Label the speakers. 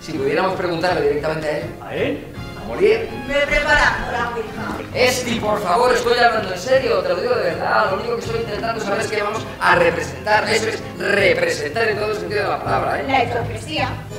Speaker 1: si pudiéramos preguntarle directamente a él.
Speaker 2: ¿A él?
Speaker 1: ¿A Molière?
Speaker 3: Me preparando la ouija.
Speaker 1: Esti, por favor, estoy hablando en serio, te lo digo de verdad. Lo único que estoy intentando saber es que vamos a representar. Eso es representar en todo el sentido de la palabra, ¿eh?
Speaker 3: La hipocresía.